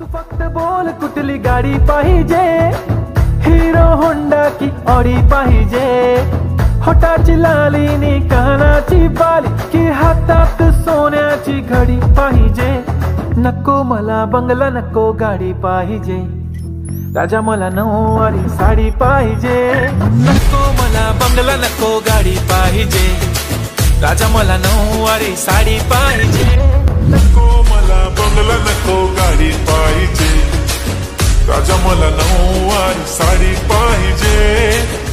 तू फक्त बोल कुठली गाडी पाहिजे, हिरो होंडा की ऑडी पाहिजे, होटाची लाली नी कानाची बाली की हातात सोन्याची घडी पाहिजे। नको मला बंगला नको गाडी पाहिजे, राजा मला नऊवारी साडी पाहिजे। नको मला बंगला नको गाडी पाहिजे, राजा मला नऊवारी साडी पाहिजे। नको मला बंगला नको गाडी पाहिजे, राजा मला नऊवारी साडी पाहिजे।